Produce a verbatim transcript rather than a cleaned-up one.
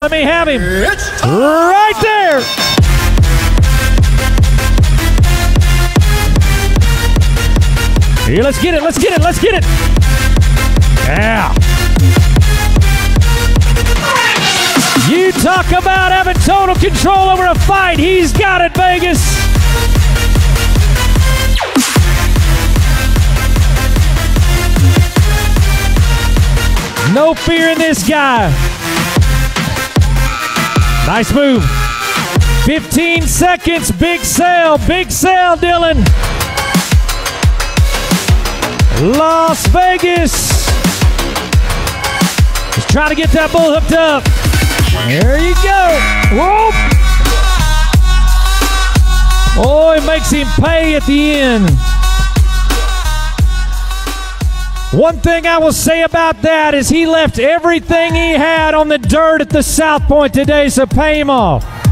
Let me have him. Right there. Here, let's get it, let's get it, let's get it. Yeah. You talk about having total control over a fight. He's got it, Vegas. No fear in this guy. Nice move. fifteen seconds, big sell, big sell, Dylan. Las Vegas. Just trying to get that bull hooked up. There you go. Whoop. Oh, it makes him pay at the end. One thing I will say about that is he left everything he had on the dirt at the South Point today, so pay him off.